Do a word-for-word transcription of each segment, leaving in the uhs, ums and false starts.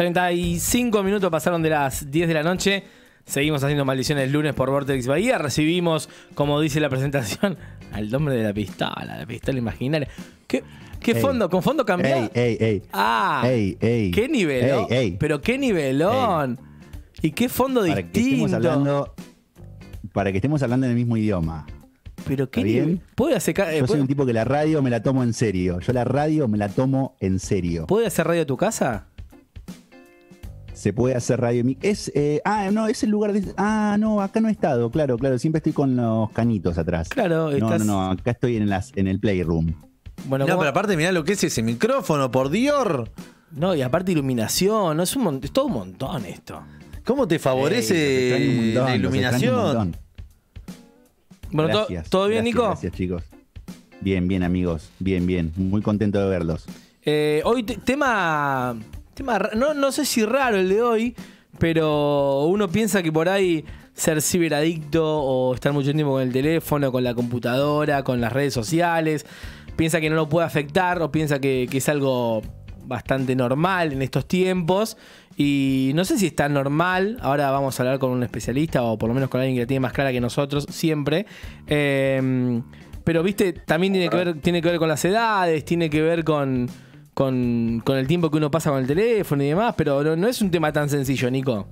treinta y cinco minutos pasaron de las diez de la noche. Seguimos haciendo Maldiciones lunes por Vortex Bahía. Recibimos, como dice la presentación, al hombre de la pistola, la pistola imaginaria. ¿Qué, qué Ey, fondo? ¿Con fondo cambiado? Ey, ey, ey. Ah, Ey, ey. qué nivelón. Ey, ey. Pero qué nivelón. Ey. Y qué fondo Para distinto. que estemos hablando, para que estemos hablando en el mismo idioma. Pero qué ¿Está bien? nivel. ¿Puede hacer, ca- eh, Yo soy ¿puede, un tipo que la radio me la tomo en serio. Yo la radio me la tomo en serio. ¿puede hacer radio a tu casa? Se puede hacer radio en mi... Es, eh, ah, no, es el lugar de... Ah, no, acá no he estado, claro, claro. Siempre estoy con los canitos atrás. Claro, No, estás... no, no, acá estoy en, las, en el playroom. Bueno, No, ¿cómo- pero aparte mirá lo que es ese micrófono, por Dios. no, y aparte iluminación, no es, un mon- es todo un montón esto. ¿Cómo te Ey, los extraño un favorece montón, la los extraño un iluminación? montón. Bueno, ¿todo- Gracias, ¿todo bien, gracias, Nico? Gracias, chicos. Bien, bien, amigos. Bien, bien. Muy contento de verlos. Eh, hoy te- tema, tema ra- no, no sé si raro el de hoy, pero uno piensa que por ahí ser ciberadicto o estar mucho tiempo con el teléfono, con la computadora, con las redes sociales, piensa que no lo puede afectar o piensa que, que es algo bastante normal en estos tiempos. Y no sé si es tan normal. Ahora vamos a hablar con un especialista o por lo menos con alguien que la tiene más clara que nosotros siempre. Eh, pero viste, también tiene que ver, tiene que ver con las edades, tiene que ver con, con, con el tiempo que uno pasa con el teléfono y demás, pero no, no es un tema tan sencillo, Nico.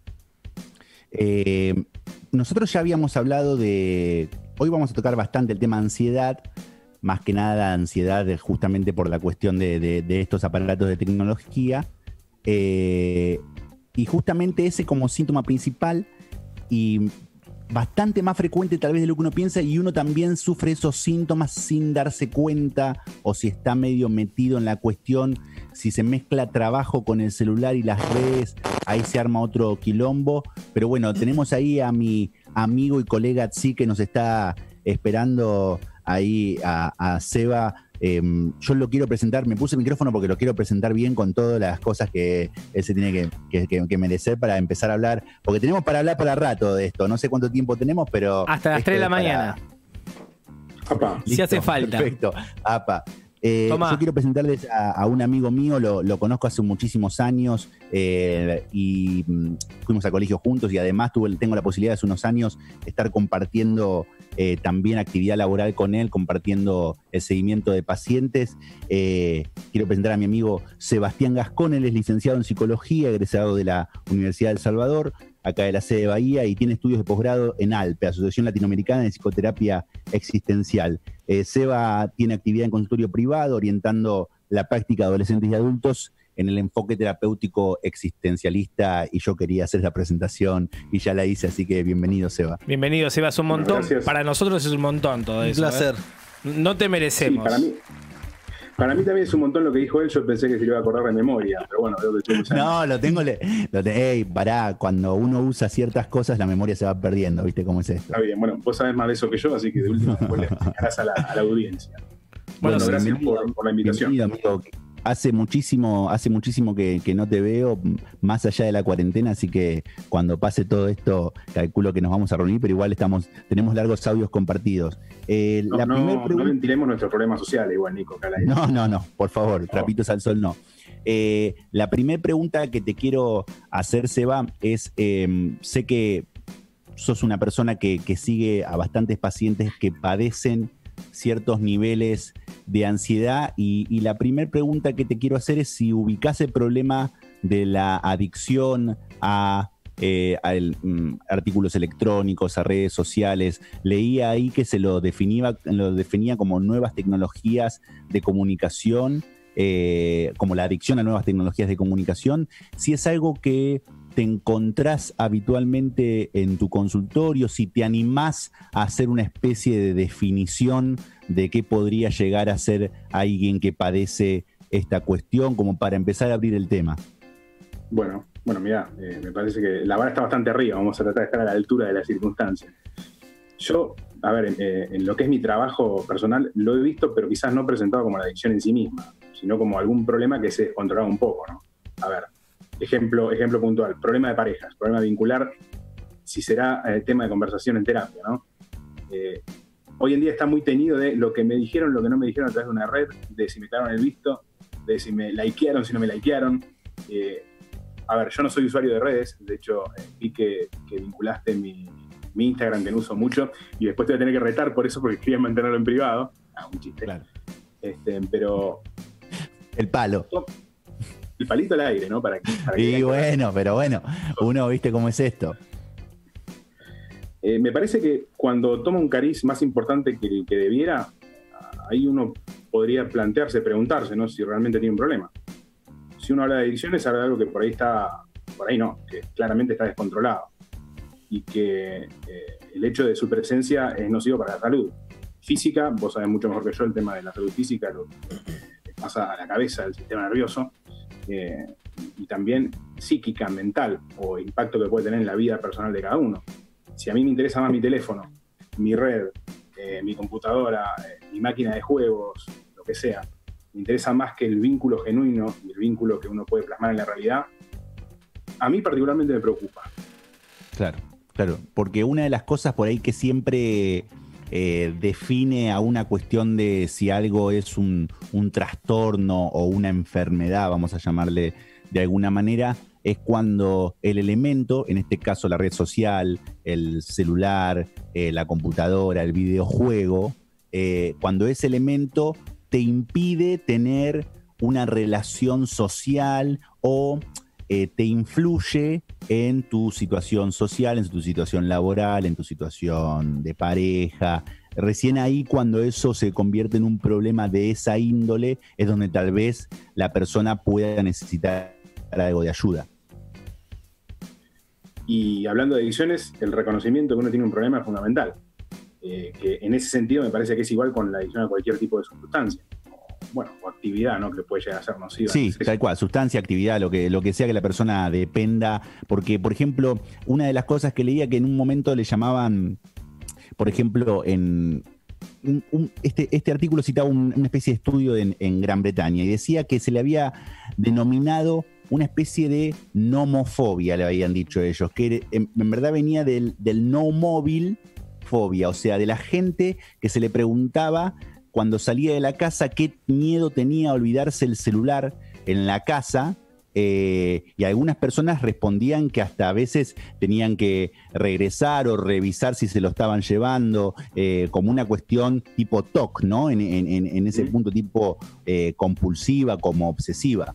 Eh, nosotros ya habíamos hablado de... Hoy vamos a tocar bastante el tema ansiedad. Más que nada ansiedad de- justamente por la cuestión de, de- de estos aparatos de tecnología. Eh, y justamente ese como síntoma principal y bastante más frecuente tal vez de lo que uno piensa, y uno también sufre esos síntomas sin darse cuenta, o si está medio metido en la cuestión, si se mezcla trabajo con el celular y las redes, ahí se arma otro quilombo. Pero bueno, tenemos ahí a mi amigo y colega Tsi que nos está esperando ahí a, a Seba. Eh, yo lo quiero presentar, me puse el micrófono porque lo quiero presentar bien con todas las cosas que él se tiene que, que, que, que merecer para empezar a hablar, porque tenemos para hablar para rato de esto, no sé cuánto tiempo tenemos, pero... Hasta las esto tres de la es para- mañana. Apa. Si hace falta. Perfecto, apa. Eh, Tomá. yo quiero presentarles a, a un amigo mío, lo, lo conozco hace muchísimos años eh, y mm, fuimos a colegio juntos, y además tuve, tengo la posibilidad hace unos años estar compartiendo eh, también actividad laboral con él, compartiendo el seguimiento de pacientes. Eh, quiero presentar a mi amigo Sebastián Gascón. Él es licenciado en psicología, egresado de la Universidad del Salvador, acá de la sede de Bahía, y tiene estudios de posgrado en ALPE, Asociación Latinoamericana de Psicoterapia Existencial. Eh, Seba tiene actividad en consultorio privado, orientando la práctica de adolescentes y adultos en el enfoque terapéutico existencialista, y yo quería hacer la presentación y ya la hice, así que bienvenido, Seba. Bienvenido, Sebas, un montón. Gracias. Para nosotros es un montón todo Un eso. placer. ¿eh? No te Sí, merecemos. para mí, para mí también es un montón lo que dijo él. Yo pensé que se lo iba a acordar de memoria, pero bueno, veo que estoy usando. No, lo tengo. Le, lo te- ey, pará, cuando uno usa ciertas cosas, la memoria se va perdiendo, ¿viste cómo es esto? Está bien, bueno, vos sabés más de eso que yo, así que de última después le explicarás a la, a la audiencia. Bueno, Bueno, gracias bienvenido, por, por la invitación. Bienvenido, amigo. Hace muchísimo, hace muchísimo que, que no te veo, más allá de la cuarentena, así que cuando pase todo esto, calculo que nos vamos a reunir, pero igual estamos, tenemos largos audios compartidos. Eh, No, la no, primer no pregunta... ventilemos nuestros problemas sociales, igual, Nico, acá al aire. No, no, no, por favor, trapitos al sol no. Eh, la primera pregunta que te quiero hacer, Seba, es, eh, sé que sos una persona que, que sigue a bastantes pacientes que padecen ciertos niveles de ansiedad, y, y la primera pregunta que te quiero hacer es si ubicás el problema de la adicción a, eh, a el, mm, artículos electrónicos, a redes sociales. Leía ahí que se lo definía, lo definía como nuevas tecnologías de comunicación, eh, como la adicción a nuevas tecnologías de comunicación. Si es algo que te encontrás habitualmente en tu consultorio, si te animás a hacer una especie de definición de qué podría llegar a ser alguien que padece esta cuestión, como para empezar a abrir el tema. Bueno, bueno, mirá, eh, me parece que la vara está bastante arriba. Vamos a tratar de estar a la altura de las circunstancias. Yo, a ver, eh, en lo que es mi trabajo personal, lo he visto, pero quizás no presentado como la adicción en sí misma, sino como algún problema que se descontrolaba un poco, ¿no? A ver, ejemplo, ejemplo puntual, problema de parejas, problema vincular, si será el tema de conversación en terapia, ¿no? Eh, hoy en día está muy teñido de lo que me dijeron, lo que no me dijeron a través de una red, de si me quedaron el visto, de si me likearon, si no me likearon. Eh, a ver, yo no soy usuario de redes, de hecho, eh, vi que, que vinculaste mi, mi Instagram, que no uso mucho, y después te voy a tener que retar por eso, porque quería mantenerlo en privado. Ah, un chiste. Claro. Este, pero... El palo. El palito al aire, ¿no? Para que, para que Y bueno, pero bueno, uno viste cómo es esto. Eh, me parece que cuando toma un cariz más importante que el que debiera, ahí uno podría plantearse, preguntarse, ¿no? Si realmente tiene un problema. Si uno habla de adicciones, habla de algo que por ahí está, por ahí no, que claramente está descontrolado. Y que eh, el hecho de su presencia es nocivo para la salud física. Vos sabés mucho mejor que yo el tema de la salud física, lo que pasa a la cabeza del sistema nervioso. Eh, y también psíquica, mental, o impacto que puede tener en la vida personal de cada uno. Si a mí me interesa más mi teléfono, mi red, eh, mi computadora, eh, mi máquina de juegos, lo que sea, me interesa más que el vínculo genuino y el vínculo que uno puede plasmar en la realidad, a mí particularmente me preocupa. Claro, claro, porque una de las cosas por ahí que siempre eh, define a una cuestión de si algo es un, un trastorno o una enfermedad, vamos a llamarle de alguna manera, es cuando el elemento, en este caso la red social, el celular, eh, la computadora, el videojuego, eh, cuando ese elemento te impide tener una relación social o eh, te influye en tu situación social, en tu situación laboral, en tu situación de pareja. Recién ahí, cuando eso se convierte en un problema de esa índole, es donde tal vez la persona pueda necesitar algo de ayuda. Y hablando de adicciones, el reconocimiento que uno tiene un problema es fundamental. Eh, que en ese sentido me parece que es igual con la adicción a cualquier tipo de sustancia. O, bueno, o actividad, ¿no? Que puede llegar a ser nociva. Sí, tal cual, sustancia, actividad, lo que, lo que sea que la persona dependa. Porque, por ejemplo, una de las cosas que leía que en un momento le llamaban, por ejemplo, en... Un, un, este, este artículo citaba un, una especie de estudio en, en Gran Bretaña y decía que se le había denominado una especie de nomofobia, le habían dicho ellos, que en, en verdad venía del, del no móvil fobia, o sea, de la gente que se le preguntaba cuando salía de la casa qué miedo tenía a olvidarse el celular en la casa. Eh, y algunas personas respondían que hasta a veces tenían que regresar o revisar si se lo estaban llevando, eh, como una cuestión tipo T O C, ¿no? En, en, en ese punto tipo eh, compulsiva, como obsesiva.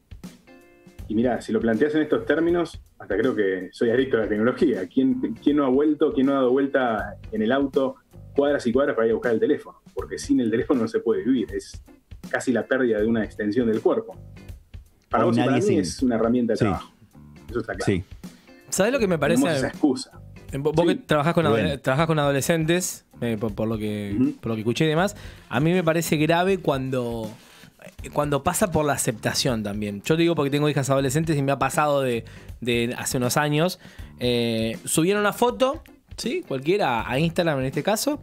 Y mira, si lo planteas en estos términos, hasta creo que soy adicto a la tecnología. ¿Quién, quién no ha vuelto, quién no ha dado vuelta en el auto cuadras y cuadras para ir a buscar el teléfono? Porque sin el teléfono no se puede vivir, es casi la pérdida de una extensión del cuerpo. Para vos y para mí sin... es una herramienta de sí. trabajo. Eso está claro. Sí. ¿Sabés lo que me parece? Tenemos esa excusa. Vos sí. que trabajás con, adole- trabajás con adolescentes, eh, por, por, lo que, uh-huh. por lo que escuché y demás, a mí me parece grave cuando, cuando pasa por la aceptación también. Yo te digo porque tengo hijas adolescentes y me ha pasado de, de hace unos años. Eh, subieron una foto, ¿sí? Cualquiera, a Instagram en este caso,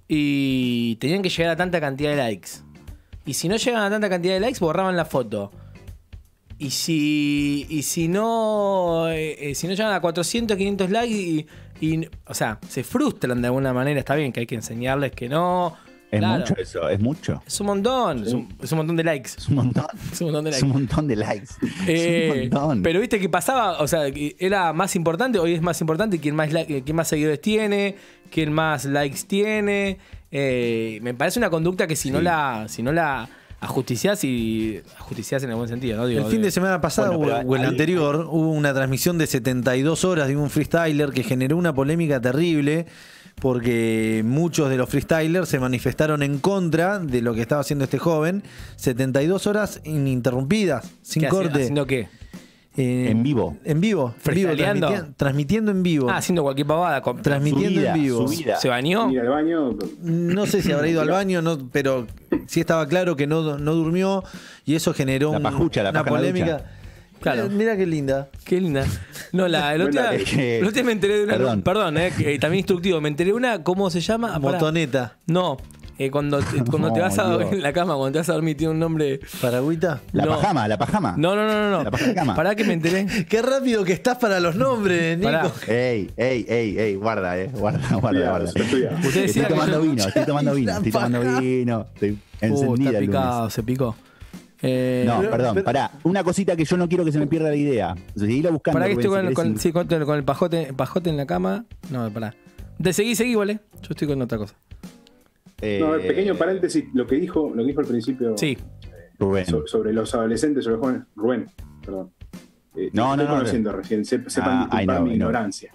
y tenían que llegar a tanta cantidad de likes. Y si no llegan a tanta cantidad de likes, borraban la foto. Y si, y si no eh, si no llegan a cuatrocientos, quinientos likes y, y, o sea, se frustran de alguna manera. Está bien que hay que enseñarles que no. Es claro. mucho eso, es mucho. Es un montón, sí. es, un, es un montón de likes. Es un montón. Es un montón de likes. Es un montón de likes. Eh, es un montón. Pero viste que pasaba, o sea, era más importante, hoy es más importante quién más, quién más seguidores tiene, quién más likes tiene. Eh, me parece una conducta que si sí. no la, si no la ajusticiás y ajusticiás en el buen sentido, ¿no? Digo, el fin de, de semana pasado bueno, o el ahí, anterior ahí. hubo una transmisión de setenta y dos horas de un freestyler que generó una polémica terrible porque muchos de los freestylers se manifestaron en contra de lo que estaba haciendo este joven. setenta y dos horas ininterrumpidas, sin ¿Qué corte. ¿Haciendo qué? Eh, en vivo. En vivo. En vivo transmitiendo, transmitiendo en vivo. Ah, haciendo cualquier pavada. Con, transmitiendo vida, en vivo. ¿Se bañó? Ir al baño. No sé si habrá ido al baño, no, pero sí estaba claro que no, no durmió y eso generó la pajucha, la una polémica. Claro. Mira qué linda. Qué linda. No, la, el otro día me enteré de una. Perdón, perdón eh, que, también instructivo. Me enteré de una, ¿cómo se llama? Motoneta. No. Eh, cuando cuando no, te vas a dormir en la cama, cuando te vas a dormir, tiene un nombre. ¿Paragüita? La no. pajama, la pajama. No, no, no, no. La pajama. Pará que me enteré. Qué rápido que estás para los nombres, Nico. Pará. Ey, ey, ey, ey, guarda, eh. Guarda, guarda, guarda. Usted estoy tomando yo... vino, estoy tomando vino, estoy tomando vino. Estoy encendida. Uh, está picado, se picó. Eh, no, perdón, pero, pará. Una cosita que yo no quiero que se me pierda la idea. Seguirla buscando. Pará que estoy Rubén, con, si con, sí, con, con el pajote, pajote en la cama. No, pará. De seguí, seguí, ¿vale? Yo estoy con otra cosa. Eh, no, el pequeño paréntesis, lo que dijo, lo que dijo al principio sí. eh, Rubén. So, sobre los adolescentes, sobre los jóvenes. Rubén, perdón. Eh, no, no, estoy no. conociendo no. recién, Se, sepan ah, disculpar no, mi no. ignorancia.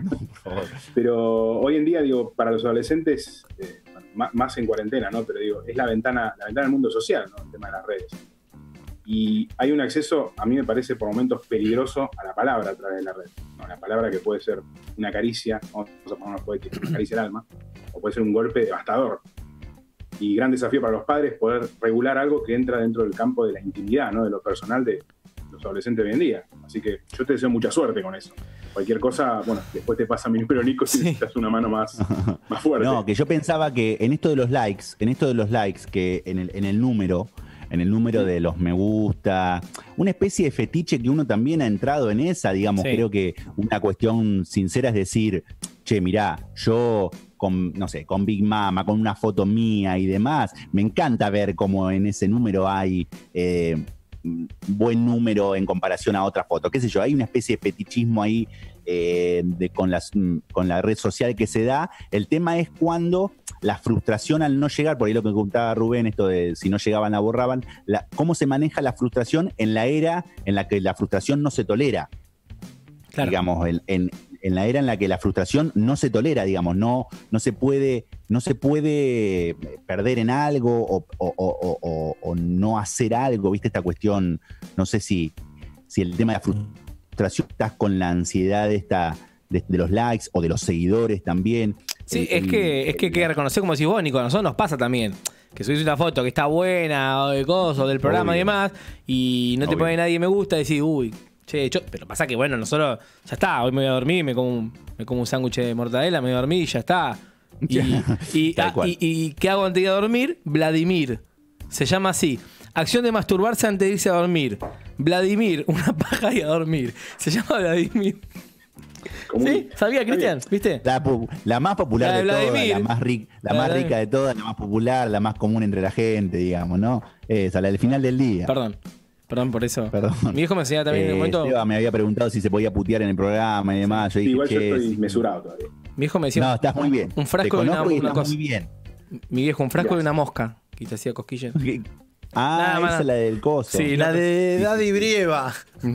Pero hoy en día, digo, para los adolescentes, eh, más, más en cuarentena, ¿no? Pero digo, es la ventana, la ventana del mundo social, ¿no? El tema de las redes. Y hay un acceso, a mí me parece por momentos peligroso, a la palabra a través de la red. ¿No? La palabra que puede ser una caricia, vamos a ponernos poéticos, una caricia al alma, o puede ser un golpe devastador. Y gran desafío para los padres poder regular algo que entra dentro del campo de la intimidad, ¿no? De lo personal de los adolescentes de hoy en día. Así que yo te deseo mucha suerte con eso. Cualquier cosa, bueno, después te pasa mi número, Nico, si sí. necesitas una mano más, más fuerte. No, que yo pensaba que en esto de los likes, en esto de los likes, que en el, en el número, en el número de los me gusta, una especie de fetiche que uno también ha entrado en esa, digamos, sí. Creo que una cuestión sincera es decir, che, mirá, yo con, no sé, con Big Mama, con una foto mía y demás, me encanta ver cómo en ese número hay eh, buen número en comparación a otras fotos, qué sé yo, hay una especie de fetichismo ahí eh, de, con, las, con la red social que se da. El tema es cuando la frustración al no llegar, por ahí lo que contaba Rubén, esto de si no llegaban la borraban, la, cómo se maneja la frustración en la era en la que la frustración no se tolera. Claro. Digamos, en, en, en la era en la que la frustración no se tolera, digamos, no, no se puede, no se puede perder en algo o, o, o, o, o no hacer algo, ¿viste? Esta cuestión, no sé si, si el tema de la frustración estás con la ansiedad esta, de, de los likes o de los seguidores también. Sí, el, es que es que hay que reconocer, como decís vos, Nico, a nosotros nos pasa también. Que subís una foto que está buena o de cosas, o del programa obvio. Y demás, y no te obvio. Pone nadie me gusta, y decís, uy, che, yo, pero pasa que bueno, nosotros, ya está, hoy me voy a dormir, me como un, me como un sándwich de mortadela, me voy a dormir y ya está. Y, y, ah, y, y ¿qué hago antes de ir a dormir? Vladimir. Se llama así. Acción de masturbarse antes de irse a dormir. Vladimir, una paja y a dormir. Se llama Vladimir. ¿Sí? ¿Sabía, Cristian? ¿Viste? La, la más popular la de, de todas, la más, ric, la la más rica de todas, la más popular, la más común entre la gente, digamos, ¿no? Esa, la del final del día. Perdón. Perdón por eso. Perdón. Mi hijo me enseñaba también eh, en un momento. Seba me había preguntado si se podía putear en el programa y demás. Yo sí, dije, igual yo che, estoy mesurado todavía. Mi hijo me decía. No, estás muy bien. Un frasco de una, una cosa. Muy bien. Mi viejo, un frasco Gracias. De una mosca. Y te hacía cosquillas. Ah, Nada, esa es la del coso. Sí, la de Daddy Brieva.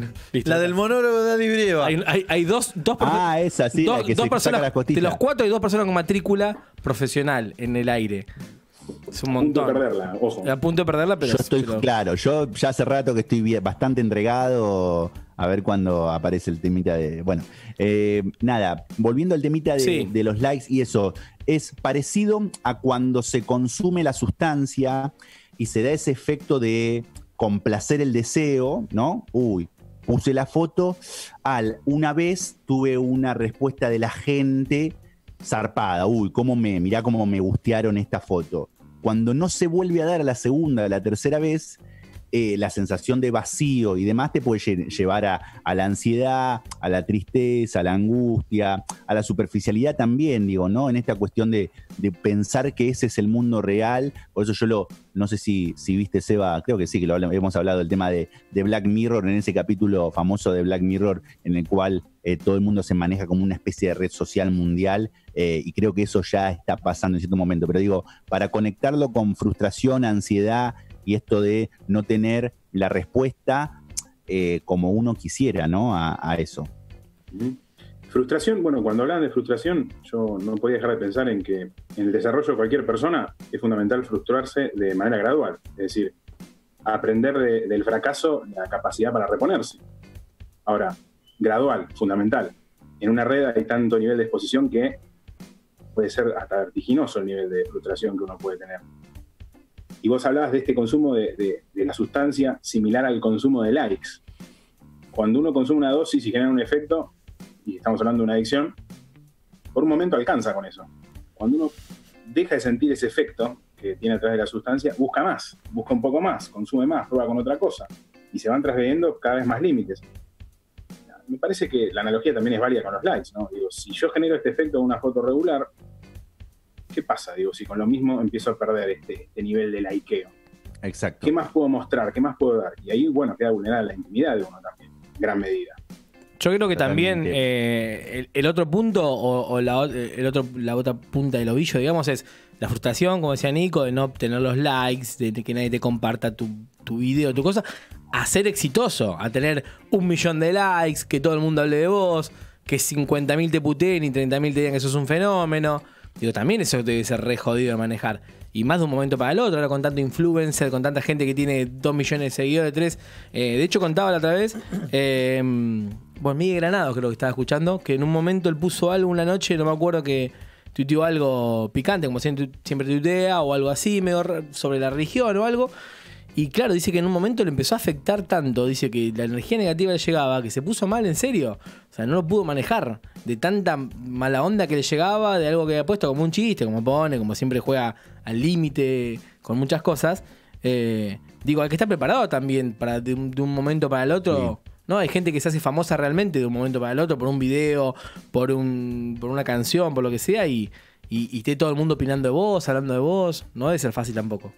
La del monólogo de Daddy Brieva. Hay, hay, hay dos, dos Ah, esa, sí, dos, la que dos se personas, saca las costillas. de los cuatro hay dos personas con matrícula profesional en el aire. Es un montón. A punto de perderla, ojo. A punto de perderla, pero... Yo estoy, pero... claro, yo ya hace rato que estoy bien, bastante entregado a ver cuándo aparece el temita de... Bueno, eh, nada, volviendo al temita de, sí. de los likes y eso, es parecido a cuando se consume la sustancia y se da ese efecto de complacer el deseo, ¿no? Uy, puse la foto, al una vez tuve una respuesta de la gente zarpada, uy, cómo me, mirá cómo me gustearon esta foto. Cuando no se vuelve a dar a la segunda, a la tercera vez, eh, la sensación de vacío y demás te puede lle- llevar a, a la ansiedad, a la tristeza, a la angustia, a la superficialidad también, digo, ¿no? En esta cuestión de, de pensar que ese es el mundo real. Por eso yo lo, no sé si, si viste, Seba, creo que sí, que lo hablamos, hemos hablado del tema de, de Black Mirror, en ese capítulo famoso de Black Mirror, en el cual eh, todo el mundo se maneja como una especie de red social mundial, eh, y creo que eso ya está pasando en cierto momento. Pero digo, para conectarlo con frustración, ansiedad y esto de no tener la respuesta eh, como uno quisiera, ¿no? A, a eso. Frustración, bueno, cuando hablan de frustración, yo no podía dejar de pensar en que en el desarrollo de cualquier persona es fundamental frustrarse de manera gradual. Es decir, aprender de, del fracaso la capacidad para reponerse. Ahora, gradual, fundamental. En una red hay tanto nivel de exposición que puede ser hasta vertiginoso el nivel de frustración que uno puede tener. Y vos hablabas de este consumo de, de, de la sustancia similar al consumo de likes. Cuando uno consume una dosis y genera un efecto, y estamos hablando de una adicción, por un momento alcanza con eso. Cuando uno deja de sentir ese efecto que tiene a través de la sustancia, busca más, busca un poco más, consume más, prueba con otra cosa, y se van trasgrediendo cada vez más límites. Me parece que la analogía también es válida con los likes, ¿no? Digo, si yo genero este efecto de una foto regular, ¿qué pasa? Digo, si con lo mismo empiezo a perder este, este nivel de likeo. Exacto. ¿Qué más puedo mostrar? ¿Qué más puedo dar? Y ahí, bueno, queda vulnerada la intimidad de uno también, en gran medida. Yo creo que Totalmente. también eh, el, el otro punto o, o la, el otro, la otra punta del ovillo, digamos, es la frustración, como decía Nico, de no obtener los likes, de, de que nadie te comparta tu, tu video, tu cosa, a ser exitoso, a tener un millón de likes, que todo el mundo hable de vos, que cincuenta mil te puteen y treinta mil te digan que sos un fenómeno. Digo, también eso debe ser re jodido de manejar. Y más de un momento para el otro, ahora con tanto influencer, con tanta gente que tiene dos millones de seguidores, tres. Eh, de hecho, contaba la otra vez, eh, bueno, Miguel Granados creo que estaba escuchando, que en un momento él puso algo una noche, no me acuerdo, que tuiteó algo picante, como siempre, siempre tuitea, o algo así, medio sobre la religión o algo. Y claro, dice que en un momento le empezó a afectar tanto, dice que la energía negativa le llegaba, que se puso mal en serio. O sea, no lo pudo manejar. De tanta mala onda que le llegaba, de algo que había puesto como un chiste, como pone, como siempre juega al límite con muchas cosas. Eh, digo, hay que estar preparado también para de un, de un momento para el otro. Sí. ¿No? Hay gente que se hace famosa realmente de un momento para el otro, por un video, por un por una canción, por lo que sea, y, y, y esté todo el mundo opinando de vos, hablando de vos. No debe ser fácil tampoco.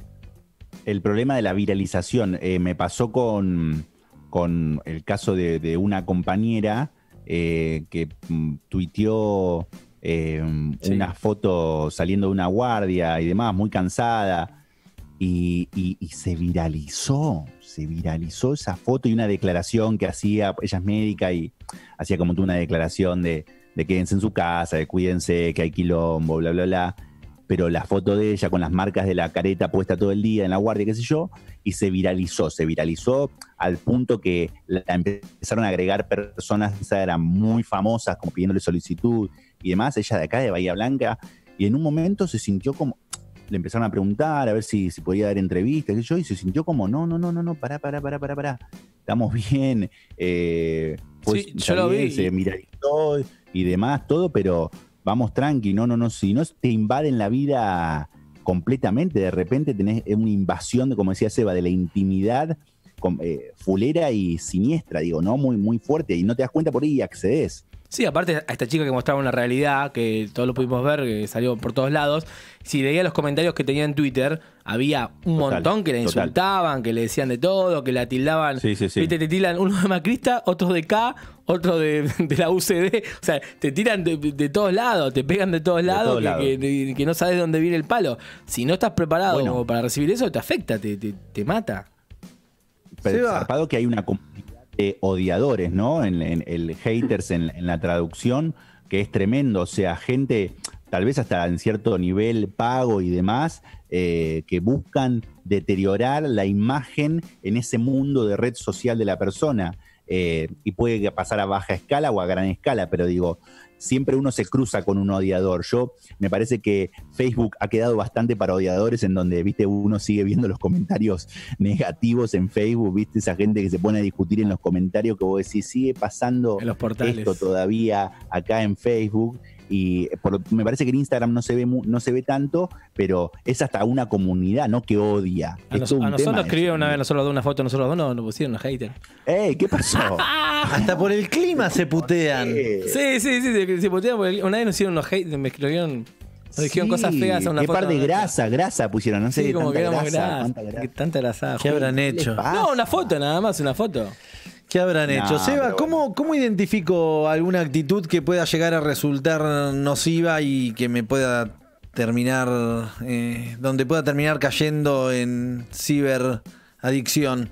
El problema de la viralización. Eh, me pasó con, con el caso de, de una compañera eh, que mm, tuiteó eh, sí. una foto saliendo de una guardia y demás, muy cansada, y, y, y se viralizó, se viralizó esa foto y una declaración que hacía, ella es médica y hacía como tú una declaración de, de quédense en su casa, de cuídense, que hay quilombo, bla, bla, bla. Pero la foto de ella con las marcas de la careta puesta todo el día en la guardia, qué sé yo, y se viralizó, se viralizó al punto que la empezaron a agregar personas, o sea, eran muy famosas, como pidiéndole solicitud y demás, ella de acá, de Bahía Blanca, y en un momento se sintió como, le empezaron a preguntar a ver si, si podía dar entrevistas, qué sé yo, y se sintió como, no, no, no, no, no, pará, pará, pará, pará, pará, estamos bien, eh, pues, sí, yo lo vi. Se viralizó y demás, todo, pero... Vamos tranqui, no, no, no, si no te invaden la vida completamente, de repente tenés una invasión, de, como decía Seba, de la intimidad eh, fulera y siniestra, digo, ¿no? Muy, muy fuerte, y no te das cuenta por ahí y accedes. Sí, aparte a esta chica que mostraba una realidad, que todos lo pudimos ver, que salió por todos lados, si leía los comentarios que tenía en Twitter, había un total, montón que la insultaban, total. Que le decían de todo, que la tildaban. Sí, sí, sí. ¿Viste? Te tildan uno de macrista, otros de K, otro de, de la U C D. O sea, te tiran de, de todos lados, te pegan de todos lados, de todos que, lados. Que, que, que no sabes de dónde viene el palo. Si no estás preparado bueno. para recibir eso, te afecta, te, te, te mata. Pero zarpado que hay una comunidad de odiadores, ¿no? En, en el haters en, en la traducción, que es tremendo. O sea, gente, tal vez hasta en cierto nivel pago y demás, eh, que buscan deteriorar la imagen en ese mundo de red social de la persona. Eh, y puede pasar a baja escala o a gran escala, pero digo, siempre uno se cruza con un odiador. Yo, me parece que Facebook ha quedado bastante para odiadores, en donde, viste, uno sigue viendo los comentarios negativos en Facebook, viste, esa gente que se pone a discutir en los comentarios, que vos decís, sigue pasando en los portales. Esto todavía acá en Facebook. Y por, me parece que en Instagram no se ve no se ve tanto, pero es hasta una comunidad, no que odia. A, nos, a nosotros escribieron una vez, nosotros dos una foto, nosotros dos no, nos pusieron los haters. ¡Ey! ¿Qué pasó? Hasta por el clima se putean. Sí, sí, sí, se, se putean. Porque una vez nos hicieron unos haters, me escribieron, nos dijeron sí, cosas feas a una qué foto. Qué par de grasa, grasa pusieron, no sé, sí, como tanta que grasa, grasa, grasa. Tanta grasa. ¿Qué habrán hecho? No, una foto nada más, una foto. ¿Qué habrán no, hecho? Seba, ¿cómo, bueno. ¿cómo identifico alguna actitud que pueda llegar a resultar nociva y que me pueda terminar, eh, donde pueda terminar cayendo en ciberadicción?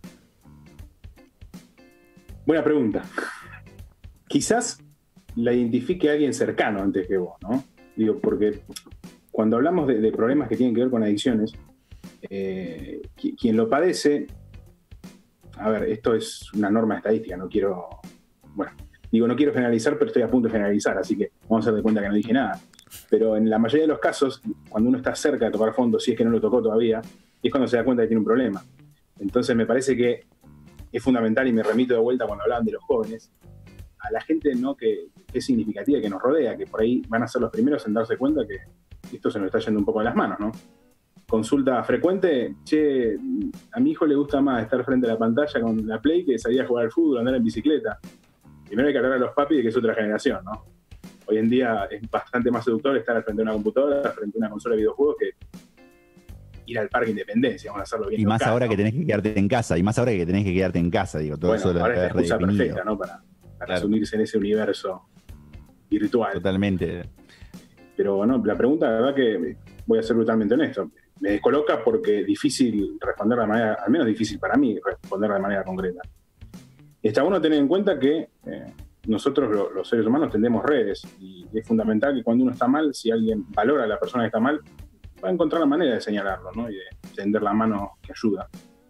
Buena pregunta. Quizás la identifique alguien cercano antes que vos, ¿no? Digo, porque cuando hablamos de, de problemas que tienen que ver con adicciones, eh, quien lo padece... A ver, esto es una norma estadística, no quiero... Bueno, digo, no quiero generalizar, pero estoy a punto de generalizar, así que vamos a hacer de cuenta que no dije nada. Pero en la mayoría de los casos, cuando uno está cerca de tocar fondo, si es que no lo tocó todavía, es cuando se da cuenta que tiene un problema. Entonces me parece que es fundamental, y me remito de vuelta cuando hablaban de los jóvenes, a la gente no que, que es significativa, que nos rodea, que por ahí van a ser los primeros en darse cuenta que esto se nos está yendo un poco de las manos, ¿no? Consulta frecuente, che, a mi hijo le gusta más estar frente a la pantalla con la Play que salir a jugar al fútbol, andar en bicicleta. Primero hay que hablar a los papis de que es otra generación, ¿no? Hoy en día es bastante más seductor estar frente a una computadora, frente a una consola de videojuegos, que ir al Parque Independencia, vamos a hacerlo bien. Y más local, ahora ¿no? que tenés que quedarte en casa, y más ahora que tenés que quedarte en casa, digo, todo Bueno, eso lo ahora es la está excusa redefinido. perfecta, ¿no? Para, para Claro. sumirse en ese universo virtual. Totalmente. Pero bueno, la pregunta, la verdad que voy a ser brutalmente honesto, me descoloca porque es difícil responder de manera, al menos difícil para mí, responder de manera concreta. Está bueno tener en cuenta que eh, nosotros lo, los seres humanos tendemos redes y es fundamental que cuando uno está mal, si alguien valora a la persona que está mal, va a encontrar la manera de señalarlo, ¿no? Y de tender la mano que ayuda.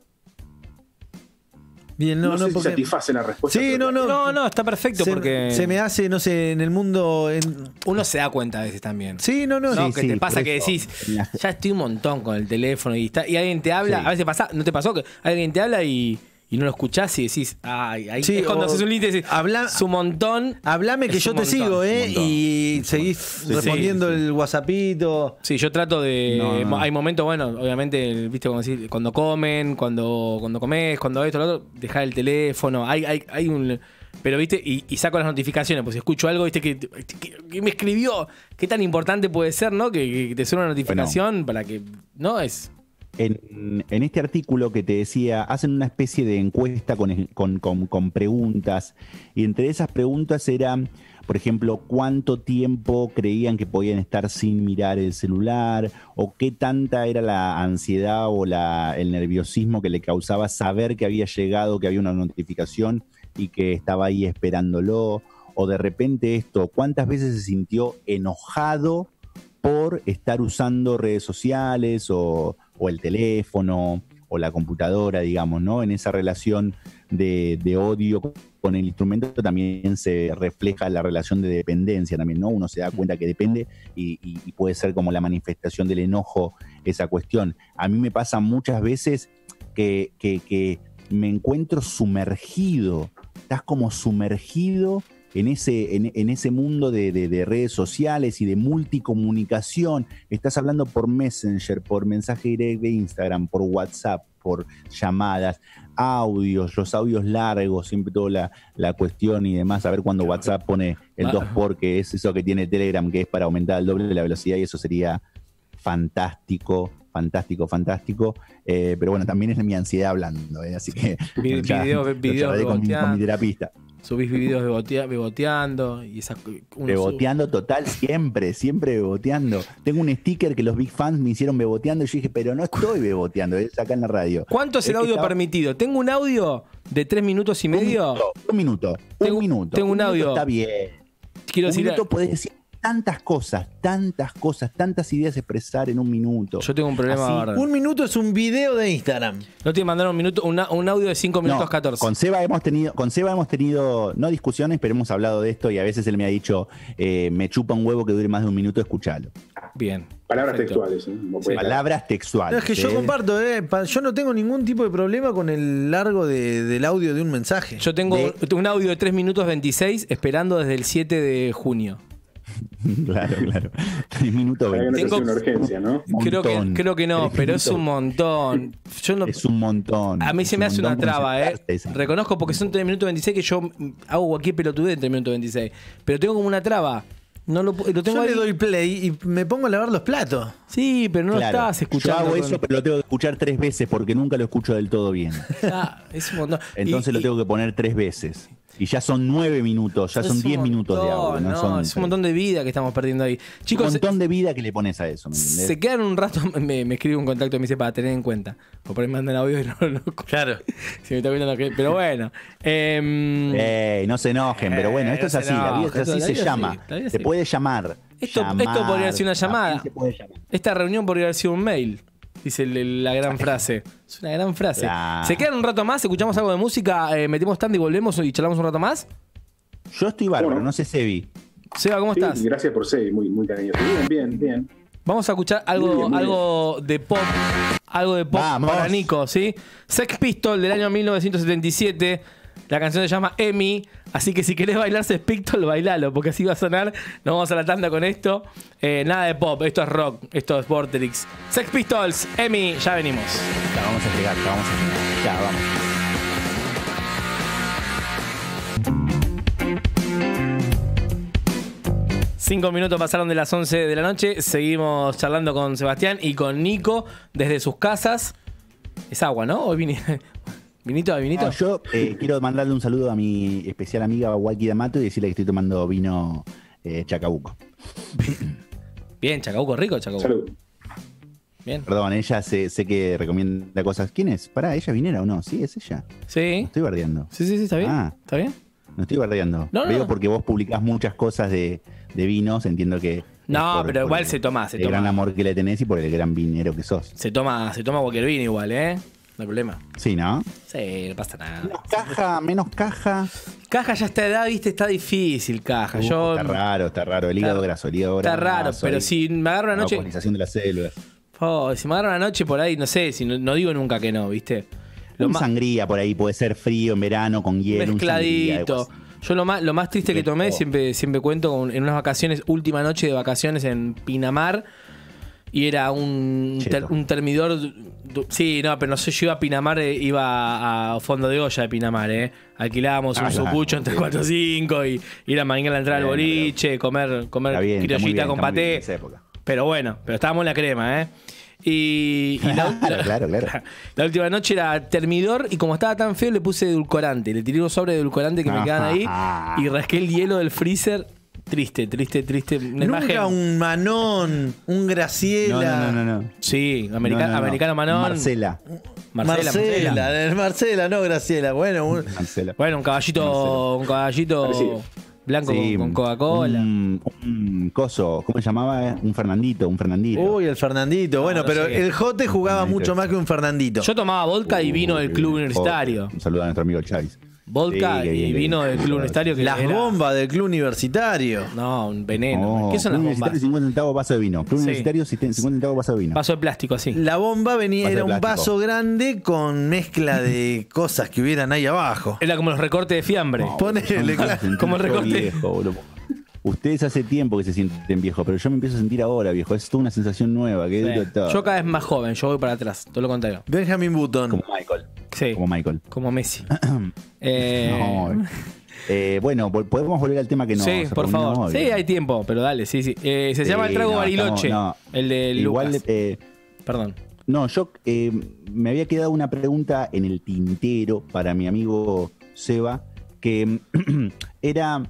Bien, No, no, sé no, si porque... satisface la respuesta. Sí, pero- no, no. No, no, está perfecto se, porque se me hace, no sé, en el mundo... en- uno se da cuenta a veces también. Sí, no, no. No, Sí, que sí, te pasa por que eso. decís, ya estoy un montón con el teléfono y, está, y alguien te habla, Sí. a veces pasa, ¿no te pasó que alguien te habla y, y no lo escuchás y decís, ay, ahí Sí, es cuando o haces un límite y decís, habla- es un montón. Hablame que Es yo un te montón, sigo, ¿eh? un montón. Y seguís Sí, respondiendo sí, sí. el WhatsAppito. Sí, yo trato de. No, no. Hay momentos, bueno, obviamente, viste, como decir, cuando comen, cuando, cuando comes, cuando esto, lo otro, dejar el teléfono. Hay, hay, hay un. Pero, viste, y, y saco las notificaciones, pues si escucho algo, viste, que, que- que me escribió. ¿Qué tan importante puede ser, no? Que, que te suene una notificación para que. No, es. En, en este artículo que te decía, hacen una especie de encuesta con, con- con- con preguntas, y entre esas preguntas eran, por ejemplo, cuánto tiempo creían que podían estar sin mirar el celular, o qué tanta era la ansiedad o la, el nerviosismo que le causaba saber que había llegado, que había una notificación y que estaba ahí esperándolo, o de repente esto, cuántas veces se sintió enojado por estar usando redes sociales o, o el teléfono o la computadora, digamos, ¿no? En esa relación de, de odio con el instrumento también se refleja la relación de dependencia también, ¿no? Uno se da cuenta que depende y, y- y puede ser como la manifestación del enojo esa cuestión. A mí me pasa muchas veces que, que- que me encuentro sumergido, estás como sumergido en ese, en, en ese mundo de, de- de redes sociales y de multicomunicación. Estás hablando por Messenger, por mensaje directo de Instagram, por WhatsApp, por llamadas, audios, los audios largos, siempre toda la, la cuestión y demás. A ver cuando WhatsApp pone el Ah. dos por, que es eso que tiene Telegram, que es para aumentar el doble de la velocidad, y eso sería fantástico, fantástico, fantástico. Eh, pero bueno, también es mi ansiedad hablando, ¿eh? Así que Vi- ya videos- lo videos charlaré con, mi- beboteando. con mi terapista. Subís videos bebotea- beboteando y esas. uno Beboteando total, siempre, siempre beboteando. Tengo un sticker que los Big Fans me hicieron beboteando y yo dije, pero no estoy beboteando, es acá en la radio. sube- ¿Cuánto es el Es que audio estaba- permitido? Tengo un audio de tres minutos y Un medio. minuto, un minuto, Tengo- un minuto. tengo un minuto audio. Está bien. Quiero Un decir, minuto podés decir tantas cosas, tantas cosas, tantas ideas expresar en un minuto. yo tengo un problema Así, ahora. Un minuto es un video de Instagram. No te mandaron un minuto, una- un audio de cinco minutos No, catorce. Con Seba hemos tenido, con Seba hemos tenido, no discusiones, pero hemos hablado de esto y a veces él me ha dicho, eh, me chupa un huevo que dure más de un minuto, escuchalo. Bien. Palabras Perfecto. textuales. ¿eh? Vos Sí. podés- Palabras textuales. No, es que yo ¿eh? comparto, eh, pa- yo no tengo ningún tipo de problema con el largo de- del audio de un mensaje. Yo tengo De- un audio de tres minutos veintiséis esperando desde el siete de junio. Claro, claro. Tres minutos Para que no veinte. te Tengo- sea una urgencia, ¿no? Creo que, Montón. creo que no, Tres pero es minutos. un montón. Yo no, Es un montón. a mí se Es me un hace montón una traba, ¿eh? concentrarse esa- Reconozco porque son tres minutos veintiséis que yo mm, hago cualquier pelotudez en tres minutos veintiséis. Pero tengo como una traba. No lo, pu- lo tengo Yo le ahí. doy play y me pongo a lavar los platos. Sí, pero no Claro. lo estás escuchando. Yo hago con- eso, pero lo tengo que escuchar tres veces porque nunca lo escucho del todo bien. Ah, es un montón. Entonces Y- lo y- tengo que poner tres veces. Y ya son nueve minutos, ya es son un diez minutos de montón, audio. No, no, son es un montón de vida que estamos perdiendo ahí. un Chicos, montón de vida que le pones a eso, ¿me entendés? se quedan un rato, me, me escribe un contacto y me dice para tener en cuenta. O por ahí me mandan audio y no lo Claro. Si me está viendo lo que. Pero bueno. em, Ey, no se enojen, pero bueno, Eh, esto no es se así, la vida es enojen, así, la se vida sí, llama. la vida Se sí. puede llamar. Esto- llamar, esto podría ser una llamada. así se puede llamar. Esta reunión podría haber sido un mail. Dice el- la gran frase. Es una gran frase. Claro. ¿Se quedan un rato más? ¿Escuchamos algo de música? Eh, ¿Metemos stand y volvemos y charlamos un rato más? Yo estoy bárbaro, Bueno. no sé, Sebi. Seba, ¿cómo Sí, estás? gracias por ser muy, muy cariñoso. Bien, bien, bien. Vamos a escuchar algo, Muy bien, muy algo de pop. Algo de pop Vamos. para Nico, ¿sí? Sex Pistol del año mil novecientos setenta y siete. La canción se llama Emi. Así que si querés bailar Sex Pistol, bailalo, porque así va a sonar. Nos vamos a la tanda con esto. Eh, nada de pop, esto es rock, esto es Vorterix. Sex Pistols, Emi, ya venimos. Ya vamos a llegar, ya vamos a llegar. Ya, vamos. Cinco minutos pasaron de las once de la noche. Seguimos charlando con Sebastián y con Nico desde sus casas. Es agua, ¿no? ¿O vini... vinito? ¿Hay vinito? No, yo eh, quiero mandarle un saludo a mi especial amiga Walkie D'Amato y decirle que estoy tomando vino eh, Chacabuco. Bien, Chacabuco rico, Chacabuco. Salud. Bien. Perdón, ella sé, sé que recomienda cosas. ¿Quién es? Pará, ¿ella vinera o no? Sí, es ella. Sí. No estoy bardeando. Sí, sí, sí, está bien. Ah. ¿Está bien? No estoy bardeando. No, no, Digo no. porque vos publicás muchas cosas de, de vinos, entiendo que... No, por- pero por igual el- se toma, se el toma. gran amor que le tenés y por el gran vinero que sos. Se toma, se toma cualquier vino igual, ¿eh? No hay problema. Sí, ¿no? Sí, no pasa nada. Menos caja, menos caja. Caja ya está edad, viste, está difícil, caja. Uh, Yo, está raro, está raro. El hígado Está- graso, el hígado está graso. raro, pero ahí. si me agarro una La noche. organización de las células. Oh, si me agarro una noche por ahí, no sé, si no, no digo nunca que no, ¿viste? Lo Un más sangría por ahí, puede ser frío en verano con hielo. un sangría, mezcladito. algo así. Yo lo más, lo más triste que tomé, Fresco. siempre, siempre cuento con- en unas vacaciones, última noche de vacaciones en Pinamar. Y era un, Cheto. ter- un termidor. du- Sí, no, pero no sé, yo iba a Pinamar, eh, iba a fondo de olla de Pinamar, ¿eh? Alquilábamos un Ah, claro. sucucho entre cuatro o cinco y ir a manguear la entrada al Bueno, boliche, comer, comer Está bien, está muy criollita bien, con está muy bien paté. en esa época. Pero bueno, pero estábamos en la crema, ¿eh? Y, y la, Claro, claro, claro. la última noche era termidor y como estaba tan feo le puse edulcorante. Le tiré unos sobres de edulcorante que me quedan ahí y rasqué el hielo del freezer. Triste, triste, triste. Una Nunca imagen. un Manón, un Graciela. No, no, no, no. no. Sí, america- No, no, no. americano Manón. Marcela. Marcela, Marcela, Marcela. Marcela, no Graciela. Bueno, un- Marcela. Bueno, un caballito, un caballito Parecido. blanco Sí, con, con Coca-Cola. Un, un coso, ¿cómo se llamaba? Un Fernandito, un Fernandito. Uy, el Fernandito. Bueno, no pero sé qué. el Jote jugaba Fernandito. mucho más que un Fernandito. Yo tomaba vodka y vino del club Uy, universitario. Un saludo a nuestro amigo Chávez. Vodka Sí, qué bien, y qué vino bien. del club universitario que Las era- bombas del club universitario. No, un veneno. Oh, ¿Qué son las Club bombas? Universitario, cincuenta centavos vaso de vino. Club Sí. Universitario, cincuenta centavos vaso de vino. Vaso de plástico así. La bomba venía, Vaso de era un plástico. vaso grande con mezcla de cosas que hubieran ahí abajo. Era como los recortes de fiambre. No, Ponele, yo me claro, sentí como el todo recorte. viejo, boludo. Ustedes hace tiempo que se sienten viejos, pero yo me empiezo a sentir ahora, viejo. Es toda una sensación nueva. Que Sí. es todo. Yo cada vez más joven, yo voy para atrás, todo lo contrario. Benjamin Button. Como Michael. Sí, Como Michael. como Messi. Eh, No, eh, bueno, vol- podemos volver al tema que nos sí, por reunió favor. hoy. Sí, hay tiempo, pero dale, sí, sí. Eh, se llama el Sí, trago no, Bariloche, estamos- no. el de Igual, Lucas. eh, Perdón. no, yo eh, me había quedado una pregunta en el tintero para mi amigo Seba, que era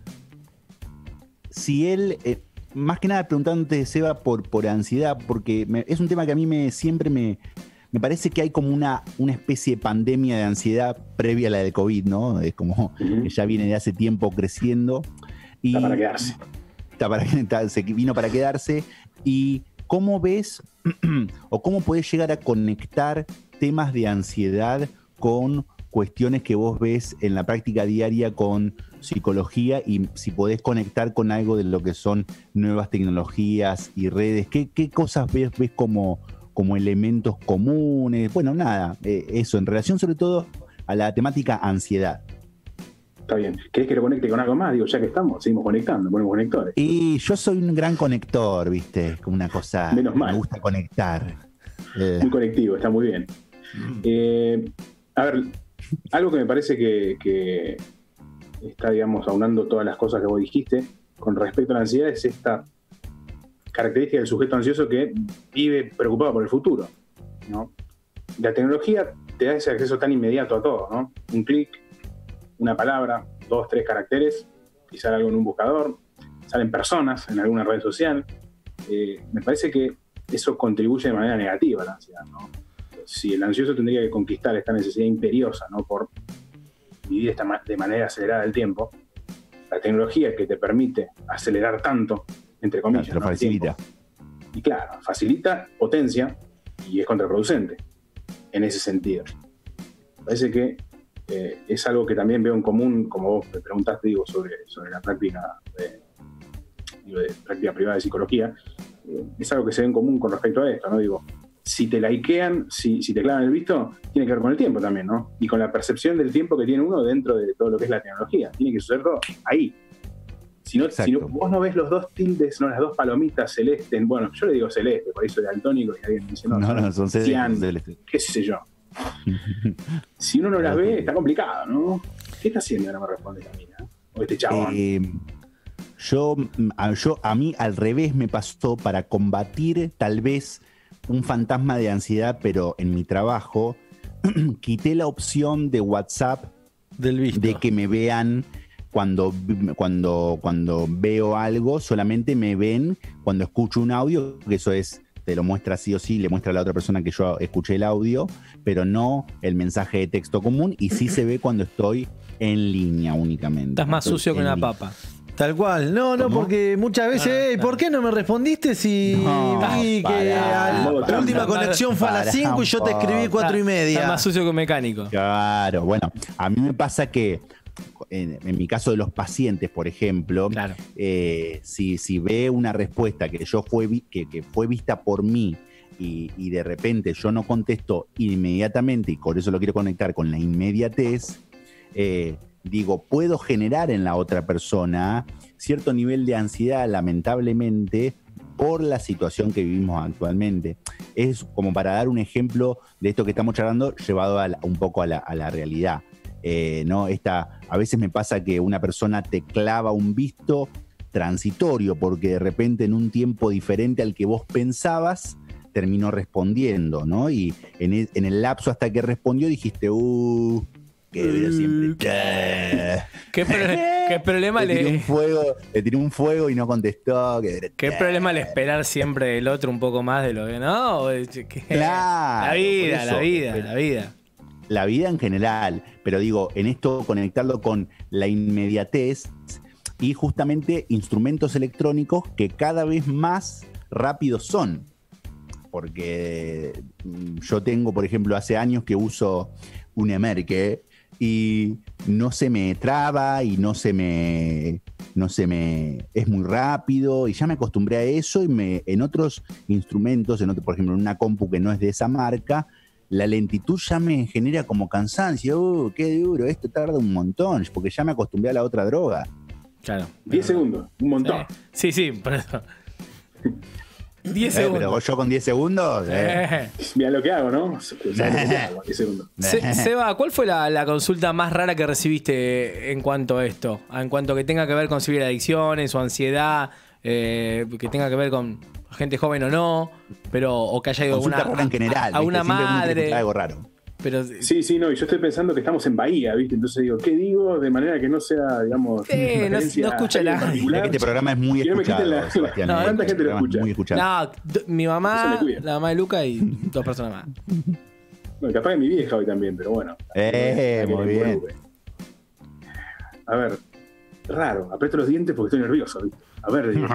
si él, eh, más que nada preguntándote, Seba, por, por ansiedad, porque me- es un tema que a mí me siempre me, me parece que hay como una, una especie de pandemia de ansiedad previa a la de COVID, ¿no? Es como Ujú. que ya viene de hace tiempo creciendo. Y, Está para quedarse. está para, está- se vino para quedarse. ¿Y cómo ves o cómo puedes llegar a conectar temas de ansiedad con cuestiones que vos ves en la práctica diaria con psicología y si podés conectar con algo de lo que son nuevas tecnologías y redes? ¿Qué, qué cosas ves, ves como, como elementos comunes? Bueno, nada, eh, eso, en relación sobre todo a la temática ansiedad. Está bien. ¿Querés que lo conecte con algo más? Digo, ya que estamos, seguimos conectando, ponemos conectores. Y yo soy un gran conector, ¿viste? Como una cosa. Menos mal. Me gusta conectar. Eh, Muy conectivo, está muy bien. Eh, a ver, algo que me parece que, que está, digamos, aunando todas las cosas que vos dijiste con respecto a la ansiedad es esta característica del sujeto ansioso que vive preocupado por el futuro, ¿no? La tecnología te da ese acceso tan inmediato a todo, ¿no? Un clic, una palabra, dos, tres caracteres, y sale algo en un buscador, salen personas en alguna red social. Eh, me parece que eso contribuye de manera negativa a la ansiedad, ¿no? Si el ansioso tendría que conquistar esta necesidad imperiosa, ¿no? Por vivir esta ma- de manera acelerada el tiempo, la tecnología que te permite acelerar tanto, entre comillas, te lo ¿no? el facilita. tiempo, y claro, facilita, potencia y es contraproducente en ese sentido. Me parece que eh, es algo que también veo en común, como vos me preguntaste, digo, sobre, sobre la práctica de, digo, de práctica privada de psicología, eh, es algo que se ve en común con respecto a esto, ¿no? Digo, si te likean, si, si te clavan el visto, tiene que ver con el tiempo también, ¿no? Y con la percepción del tiempo que tiene uno dentro de todo lo que es la tecnología. Tiene que suceder todo ahí. Si, no, si no- Exacto. vos no ves los dos tildes, no las dos palomitas celestes, bueno, yo le digo celeste, por ahí soy daltónico y alguien me dice, no, No, no, son sedes- cian, celestes. qué sé yo. Si uno no las ve, está complicado, ¿no? ¿Qué está haciendo? Ahora me responde la mina. O este chabón. Eh, Yo a, yo, a mí al revés me pasó para combatir tal vez un fantasma de ansiedad, pero en mi trabajo quité la opción de WhatsApp Del visto. de que me vean cuando, cuando, cuando veo algo, solamente me ven cuando escucho un audio, que eso es, te lo muestra sí o sí, le muestra a la otra persona que yo escuché el audio, pero no el mensaje de texto común, y sí se ve cuando estoy en línea únicamente. Estás más Estoy sucio que en una línea. papa. Tal cual. No, no, ¿Cómo? porque muchas veces, Ah, "Ey, ¿por qué no me respondiste si No, vi que pará, a la pará, última pará, conexión fue a las pará cinco y yo te un escribí poco. cuatro y Estás media"? más sucio que un mecánico. Claro, bueno, a mí me pasa que en, en mi caso de los pacientes, por ejemplo, Claro. eh, si, si ve una respuesta que yo fue vi- que, que fue vista por mí y, y de repente yo no contesto inmediatamente, y por eso lo quiero conectar con la inmediatez, eh, digo, puedo generar en la otra persona cierto nivel de ansiedad, lamentablemente, por la situación que vivimos actualmente. Es como para dar un ejemplo de esto que estamos charlando, llevado a la- un poco a la, a la realidad. Eh, ¿no? Esta, a veces me pasa que una persona te clava un visto transitorio, porque de repente en un tiempo diferente al que vos pensabas, terminó respondiendo, ¿no? Y en el, en el lapso hasta que respondió dijiste, uh, que debería siempre. ¿Qué, pro- qué problema Le tiré un le, fuego, le tiré un fuego y no contestó. Que qué problema le esperar siempre del otro un poco más de lo que no? Que- Claro, La vida, por eso. la vida, la vida. La vida en general, pero digo, en esto conectarlo con la inmediatez y justamente instrumentos electrónicos que cada vez más rápidos son. Porque mm, yo tengo, por ejemplo, hace años que uso un Emerke y no se me traba y no se me, no se me, es muy rápido y ya me acostumbré a eso, y me, en otros instrumentos, en otro, por ejemplo, en una compu que no es de esa marca, la lentitud ya me genera como cansancio. Uh, qué duro, esto tarda un montón, porque ya me acostumbré a la otra droga. Claro. diez segundos, un montón. Sí, sí, por eso. diez Eh, segundos. pero yo con diez segundos. eh. Eh. Mira lo que hago, ¿no? ¿Sabes lo que hago? diez segundos. Se- Seba, ¿cuál fue la, la consulta más rara que recibiste en cuanto a esto? En cuanto a que tenga que ver con ciberadicciones o ansiedad, eh, que tenga que ver con gente joven o no, pero o que haya ido a Consulta una, rara en general. a, a ¿viste? una Siempre uno quiere madre. escuchar algo raro. Pero Sí, sí, no, y yo estoy pensando que estamos en Bahía, ¿viste? Entonces digo, ¿qué digo? De manera que no sea, digamos, Sí, no- referencia no escucha a alguien nadie. particular. Mirá que este programa es muy Que no me quiten escuchado, la- Sebastián. No, eh, ¿cuánta este gente lo programa es escucha? Muy escuchado. no, d- mi Eso mamá, le cuida. la mamá de Luca y dos personas más. Bueno, capaz que mi vieja hoy también, pero bueno. Eh, Que muy le bien. involucre. A ver, raro, aprieto los dientes porque estoy nervioso, ¿viste? A ver, digo.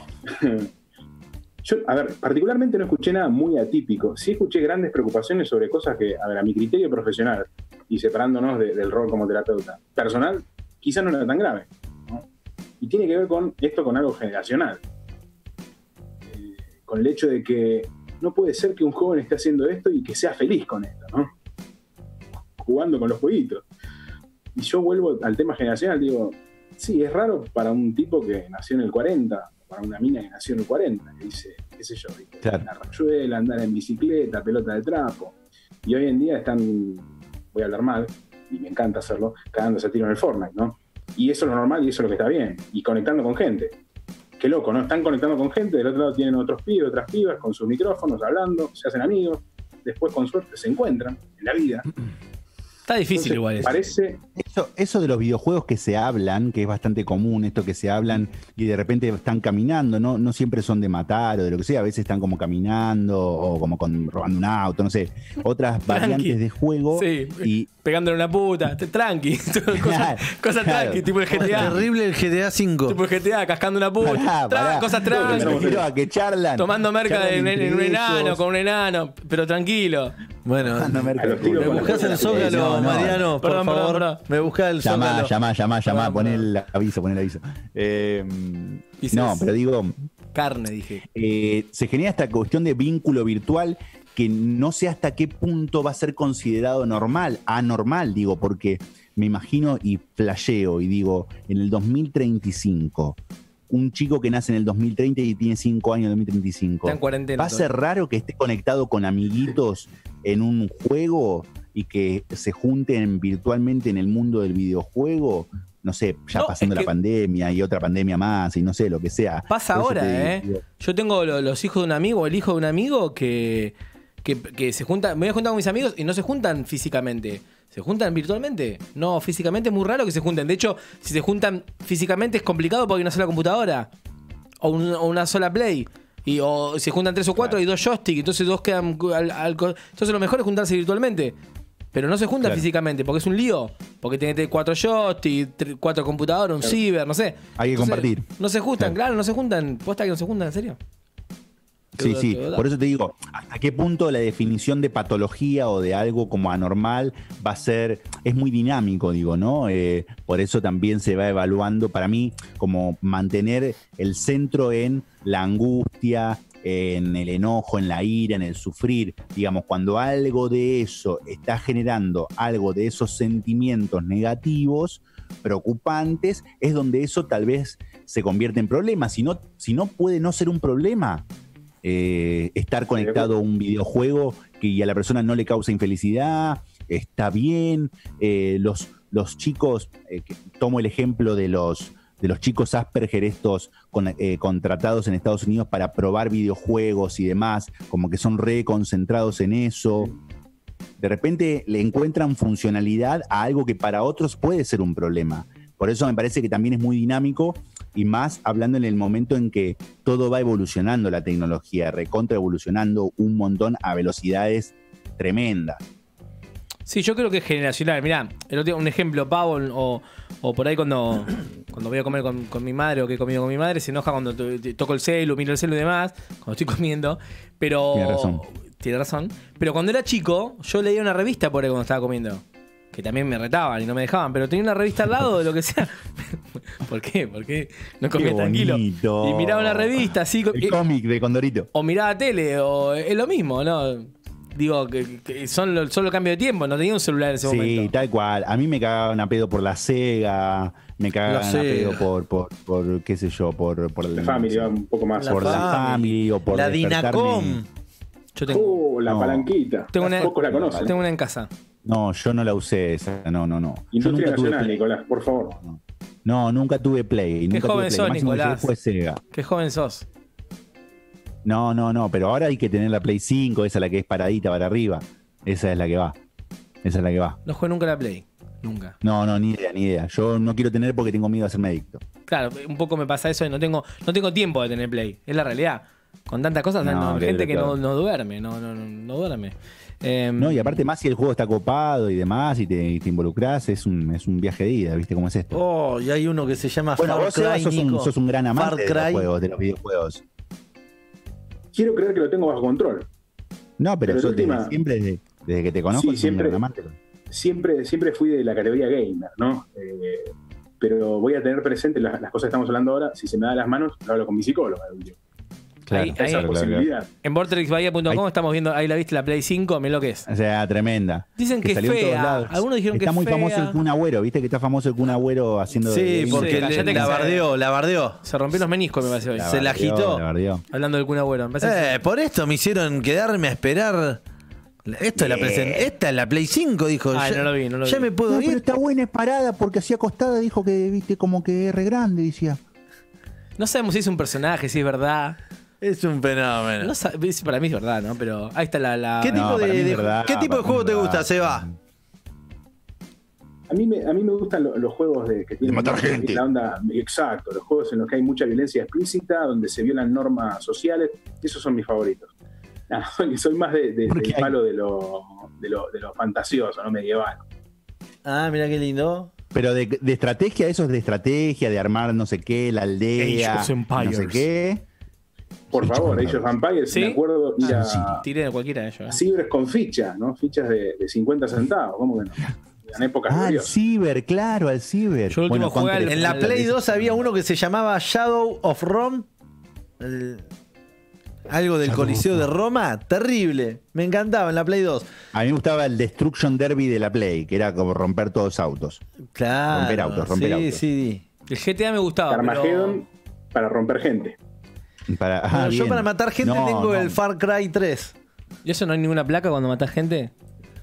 Yo, a ver, particularmente no escuché nada muy atípico. Sí escuché grandes preocupaciones sobre cosas que, a ver, a mi criterio profesional, y separándonos de- del rol como terapeuta personal, quizás no era tan grave, ¿no? Y tiene que ver con esto, con algo generacional. Eh, con el hecho de que no puede ser que un joven esté haciendo esto y que sea feliz con esto, ¿no? Jugando con los jueguitos. Y yo vuelvo al tema generacional, digo, sí, es raro para un tipo que nació en el cuarenta, para una mina que nació en el cuarenta, que dice, qué sé yo, ¿viste? Claro. La rayuela, andar en bicicleta, pelota de trapo. Y hoy en día están, voy a hablar mal, y me encanta hacerlo, cagándose a tiro en el Fortnite, ¿no? Y eso es lo normal y eso es lo que está bien. Y conectando con gente. Qué loco, ¿no? Están conectando con gente, del otro lado tienen otros pibes, otras pibas, con sus micrófonos, hablando, se hacen amigos, después con suerte se encuentran en la vida. Está difícil Entonces, igual eso. Parece, Eso, eso de los videojuegos que se hablan, que es bastante común, esto que se hablan y de repente están caminando, no, no siempre son de matar o de lo que sea, a veces están como caminando o como con, robando un auto, no sé, otras variantes de juego. Sí, Y pegándole una puta, te- tranqui. Cosas Claro, cosas claro. tranqui, tipo el G T A. Terrible el G T A cinco. Tipo el G T A, cascando una puta. pará, Tra- pará. Cosas Me tranqui. refiero a que charlan. Tomando merca charlan en, en entre un enano, ellos. con un enano, pero tranquilo. Bueno, Tomando merca A los de tiros me con culo. la buscas el Sí, Zócalo, no, no. Mariano, por Perdón, favor. perdón, perdón. Me busca el Llamá, Zócalo. llamá, llamá, llamá, Perdón, pon perdón. el aviso, pon el aviso. Eh, Dices- no, pero digo, Carne, dije. eh, se genera esta cuestión de vínculo virtual que no sé hasta qué punto va a ser considerado normal, anormal, digo, porque me imagino y flasheo y digo, en el dos mil treinta y cinco, un chico que nace en el dos mil treinta y tiene cinco años en el dos mil treinta y cinco, Está en cuarentena. ¿va a ser raro que esté conectado con amiguitos en un juego y que se junten virtualmente en el mundo del videojuego? no sé, ya No, pasando es la que- pandemia y otra pandemia más y no sé, lo que sea. Pasa Por eso ahora, te ¿eh? digo, Yo tengo lo- los hijos de un amigo, el hijo de un amigo que, que, que se juntan, me voy a juntar con mis amigos y no se juntan físicamente. ¿Se juntan virtualmente? No, físicamente es muy raro que se junten. De hecho, si se juntan físicamente es complicado porque hay una sola computadora o, un- o una sola Play. Y, o se juntan tres o cuatro Claro. y dos joysticks, entonces dos quedan al, al co- entonces lo mejor es juntarse virtualmente. Pero no se juntan Claro. físicamente, porque es un lío. Porque tiene que tener cuatro joysticks, tre- cuatro computadoras, un ciber, no sé. Hay que compartir. No se juntan, Claro. claro, no se juntan. ¿Posta que no se juntan, en serio? Sí, Te- sí, te- por eso te digo, ¿hasta qué punto la definición de patología o de algo como anormal va a ser, es muy dinámico, digo, ¿no? Eh, por eso también se va evaluando, para mí, como mantener el centro en la angustia, en el enojo, en la ira, en el sufrir. Digamos, cuando algo de eso está generando algo de esos sentimientos negativos, preocupantes, es donde eso tal vez se convierte en problema. Si no, si no puede no ser un problema, eh, estar conectado a un videojuego que a la persona no le causa infelicidad, está bien. Eh, los, los chicos, eh, que, tomo el ejemplo de los, de los chicos Asperger, estos con, eh, contratados en Estados Unidos para probar videojuegos y demás, como que son re concentrados en eso. De repente le encuentran funcionalidad a algo que para otros puede ser un problema. Por eso me parece que también es muy dinámico y más hablando en el momento en que todo va evolucionando, la tecnología, recontra evolucionando un montón a velocidades tremendas. Sí, yo creo que es generacional. Mirá, el otro día, un ejemplo, Pavo, o, o por ahí cuando, cuando voy a comer con, con mi madre o que he comido con mi madre, se enoja cuando to- te- toco el celu, miro el celu y demás, cuando estoy comiendo. Pero. Tiene razón. Tiene razón. Pero cuando era chico, yo leía una revista por ahí cuando estaba comiendo. Que también me retaban y no me dejaban, pero tenía una revista al lado de lo que sea. ¿Por qué? ¿Por qué no comía Qué tranquilo? bonito. Y miraba una revista así. El y- cómic de Condorito. o miraba tele, o es lo mismo, ¿no? Digo, que, que son lo- solo cambio de tiempo, no tenía un celular en ese Sí, momento. tal cual. A mí me cagaban a pedo por la Sega, me cagaban a Sega. pedo por, por, por, qué sé yo, por, por La el- Family va un poco más. La por la Family. Family o por La despertarme- Dinacom. Yo tengo, Uh, la No. palanquita. Tengo una- Pocos la conocen. tengo una en casa. No, yo no la usé esa, no, no, no. Yo Industria nunca tuve Nacional, Play. Nicolás, por favor. No, nunca tuve Play. Nunca tuve joven Play. sos, Lo máximo que Nicolás. llegué fue Sega. Qué joven sos. No, no, no, pero ahora hay que tener la Play cinco, esa es la que es paradita para arriba. Esa es la que va. Esa es la que va. No jugué nunca a la Play. Nunca. No, no, ni idea, ni idea. Yo no quiero tener porque tengo miedo a hacerme adicto. Claro, un poco me pasa eso de no tengo, no tengo tiempo de tener Play. Es la realidad. Con tantas cosas, No, no, hay qué gente que no, loco. no duerme, no, no, no, no duerme. Eh, No, y aparte más si el juego está copado y demás y te, y te involucras, es un, es un viaje de ida, ¿viste cómo es esto? Oh, y hay uno que se llama Bueno, Far vos, Seba, Cry, sos un, Nico. sos un gran amante Far de los Cry. juegos, de los videojuegos. Quiero creer que lo tengo bajo control. No, pero, Pero de sos desde última- siempre, desde, desde que te conozco, Sí, sos un siempre. gran amante. Siempre, siempre fui de la categoría gamer, ¿no? Eh, pero voy a tener presente las, las cosas que estamos hablando ahora. Si se me da las manos, lo hablo con mi psicóloga. digo. Claro, Ahí- Esa ahí- claro, claro, claro. posibilidad. en vortex bahía punto com Ahí- estamos viendo, ahí la viste la Play cinco, mirá lo que es. O sea, tremenda. Dicen que es salió en todos fea. lados. Algunos dijeron que está es muy fea. famoso el Kun Agüero, ¿viste? Que está famoso el Kun Agüero haciendo Sí, de- porque Sí, le- cállate que la se- bardeó, la bardeó. Se rompió los meniscos, me parece hoy. se la bardeó, agitó. la bardeó. Hablando del Kun Agüero. Me parece que- Eh, por esto me hicieron quedarme a esperar. Esto es la presen- Esta es la Play cinco, dijo. Ay, ya, no lo vi, no lo ya vi. me puedo No, pero ir. está buena, es parada porque así acostada dijo que, viste, como que es re grande, decía. No sabemos si es un personaje, si es verdad. Es un fenómeno. No sab- es- para mí es verdad, ¿no? Pero ahí está la. la- ¿Qué No, tipo, para de, mí es de- verdad, ¿qué tipo de para juego mí te es gusta, verdad. Seba? A mí me, a mí me gustan lo- los juegos de que tienen matar mucha- gente. la onda, exacto, los juegos en los que hay mucha violencia explícita, donde se violan normas sociales, esos son mis favoritos. Ah, soy, soy más de, de- ¿Por qué del hay? palo de lo, de, lo, de lo fantasioso, ¿no? Medieval. Ah, mira qué lindo. Pero de, de estrategia, eso es de estrategia, de armar no sé qué, la aldea, Age of Empires. no sé qué. Por Sí, favor, chupame. Age of Empires, ¿Sí? me acuerdo ir Ah, a, sí. Tiré de cualquiera de ellos. a ¿eh? cibres con fichas, ¿no? Fichas de, de cincuenta centavos, ¿cómo que no? En épocas Ah, al gloriosas. ciber, claro, al ciber. Yo el último jugué Counter- al- En la el- Play el- dos había uno que se llamaba Shadow of Rome. El- algo del Shadow Coliseo of de Rome. Roma. Terrible. Me encantaba en la Play dos. A mí me gustaba el Destruction Derby de la Play, que era como romper todos los autos. Claro. Romper autos, romper sí, autos. sí. El G T A me gustaba. Armageddon Pero... para romper gente. Para, ah, Bueno, yo bien. para matar gente No, tengo no. el Far Cry tres. ¿Y eso no hay ninguna placa cuando matás gente?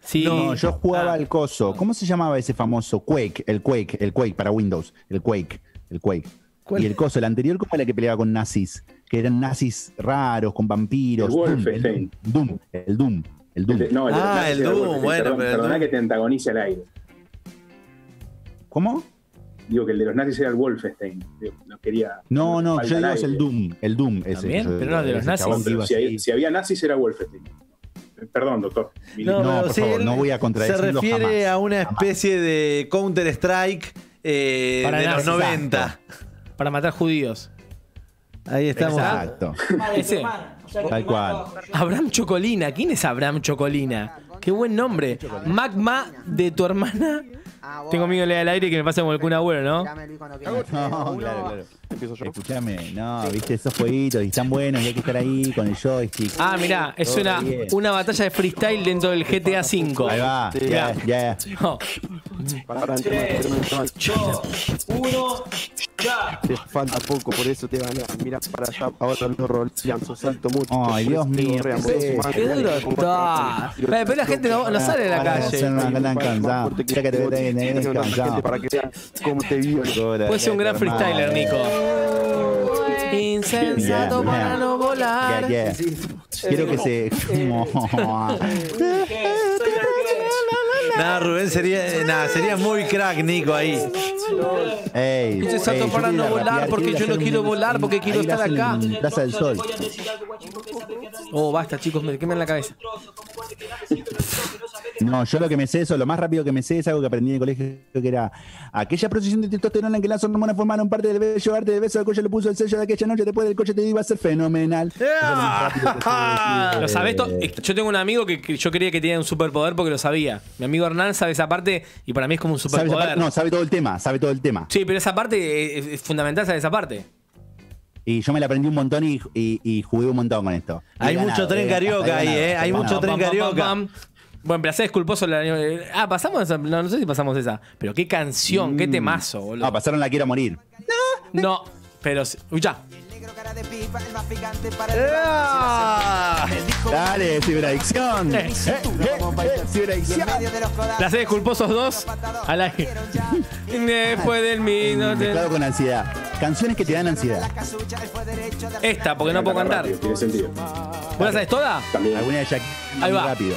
Sí. No, yo jugaba Ah. al coso. ¿Cómo se llamaba ese famoso Quake? El Quake, el Quake para Windows. El Quake, el Quake. ¿Cuál? Y el coso, el anterior, ¿cómo era que peleaba con nazis? Que eran nazis raros, con vampiros. El Wolfenstein. Doom, el Doom, el Doom. El de- no, el de los Ah, nazis el era Doom, Wolfenstein. bueno, Perdón, pero el Perdona Doom- que te antagonice al aire. ¿Cómo? Digo que el de los nazis era el Wolfenstein. Digo, no quería. No, no, falta yo al digo es aire. el Doom, el Doom ese. También, Yo- pero no, de los ese nazis. chabón que Pero iba si, así. hay- si había nazis era Wolfenstein. Perdón, doctor. No, No, pero por sí, favor, él no voy a Se contradecirlo refiere jamás. a una especie de Counter-Strike eh, Para de los nazis. noventa. Para matar judíos. Ahí estamos. Exacto, Ese. tal cual. Abraham Chocolina. ¿Quién es Abraham Chocolina? Qué buen nombre. Magma de tu hermana. Tengo miedo de leer al aire que me pase como el Kun Agüero, ¿no? No, claro, claro. Escuchame, no, viste esos jueguitos y están buenos y hay que estar ahí con el joystick. Ah, mirá, es Todo una, bien. una batalla de freestyle dentro del G T A cinco. Ahí va, ya, ya. No. Uno, ya. Te falta poco, por eso te van a mirar para allá. Ahora los rolean, salto mucho. Ay, Dios mío, Correan, qué feo. vos, Qué duro está. Pero pero la gente no, no sale a la Para calle. hacer una gran cansada. Ya que te tenés cansado. para que vean cómo te viven. Puede ser un gran freestyler, Nico. Insensato Yeah, para yeah. no volar. Ya, ya. Quiero que se. Nada, Rubén sería, eh, nada, sería muy crack, Nico, ahí. Ey, Insensato ey, para yo no quiero volar rapear, porque yo hacer no un- quiero volar porque quiero ahí lo estar hacen acá. en Plaza del Sol. Oh, basta, chicos, me queman la cabeza. No, yo lo que me sé, eso, lo más rápido que me sé es algo que aprendí en el colegio, que era aquella procesión de testosterona en que las hormonas formaron parte del bello arte del beso del coche, le puso el sello de aquella noche, después del coche te iba a ser fenomenal. Eso es lo más rápido que sé decir. ¿Lo sabés? to- Yo tengo un amigo que, que yo creía que tenía un superpoder porque lo sabía. Mi amigo Hernán sabe esa parte y para mí es como un ¿Sabe esa superpoder. parte? No, sabe todo el tema, sabe todo el tema. Sí, pero esa parte es, es fundamental saber esa parte. Y yo me la aprendí un montón y, y, y jugué un montón con esto. Y Hay he mucho ganado, tren eh, carioca hasta he ahí, ganado, eh. hasta Hay he mucho ganado. tren Pam, pam, pam, carioca. pam. Bueno, placer culposo. La, ah, pasamos esa. No, no sé si pasamos esa. Pero qué canción, qué temazo, boludo. No, pasaron la quiero morir. No, pero. sí- Uy, ya. ¡Ah! Dale, ciberadicción. Eh. Eh, eh, eh, ciberadicción. Placeres culposos dos. Al aire. Después del minuto. Mezclado con ansiedad. Canciones que te dan ansiedad. Esta, porque no puedo cantar. Rápido, tiene sentido. ¿Vos la sabés toda? También. Alguna de Jack. Ahí muy va. rápido.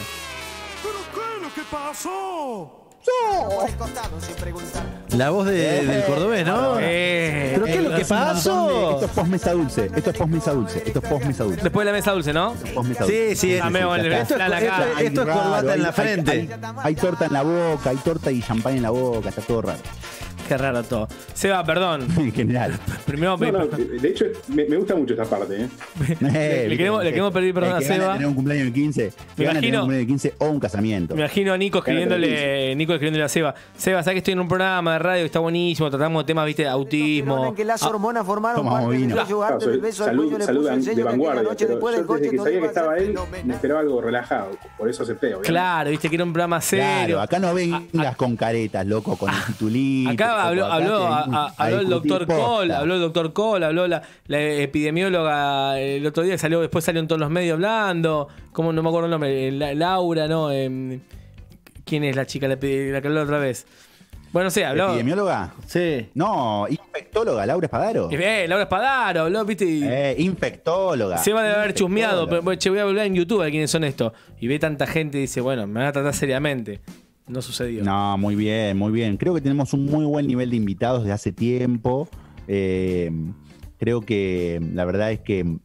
La voz de- del cordobés, ¿no? Eh, ¿Pero qué es lo que Es un montón de- pasó? Esto es post mesa dulce. Esto es post mesa dulce. Esto es post mesa dulce. Después de la mesa dulce, ¿no? Post mesa dulce. Sí, sí. Ah, me voy, ya le- está. la- la cara. Esto- esto es Hay corbata raro, en la hay- frente. Hay, hay torta en la boca, hay torta y champán en la boca, está todo raro. Qué raro todo. Seba, perdón. En general. Primero, No, no, de hecho, me, me gusta mucho esta parte. ¿eh? Eh, le queremos- le queremos pedir perdón el a que gana Seba. tener un cumpleaños de quince. Que gana tener imagino- un cumpleaños de quince o un casamiento. me imagino a Nico escribiéndole, Nico escribiéndole a Seba. Seba, sabes que estoy en un programa de radio que está buenísimo, tratamos de temas, viste, de autismo. que las Ah, hormonas formaron Tomamos parte del vino. bello Claro, arte soy- del beso al salud, cuello, le salud puso el de sello que aquella vanguardia. noche Pero después yo del coche desde que todo sabía iba que a ser estaba él, fenomenal. me esperaba algo relajado. Por eso acepté. obviamente. Claro, viste que era un programa serio. Claro, acá no vengas con caretas, loco, con el titulito. Acá habló, Acá habló, te- a- a- a habló el discutir doctor posta. Cole, habló el doctor Cole, habló la, la epidemióloga el otro día, salió, después salió en todos los medios hablando. ¿Cómo? No me acuerdo el nombre. La- Laura, ¿no? Em, ¿Quién es la chica, la, epi- la que habló otra vez? Bueno, no sé, habló. ¿Epidemióloga? Sí. No, infectóloga, Laura Espadaro. Eh, Laura Espadaro, habló, viste. Y Eh, infectóloga. se va a haber chusmeado, Infectóloga. pero bueno, che, voy a volver en YouTube a ver quiénes son estos. Y ve tanta gente y dice, bueno, me van a tratar seriamente. No sucedió. No, muy bien, muy bien. Creo que tenemos un muy buen nivel de invitados de hace tiempo. Eh, creo que la verdad es que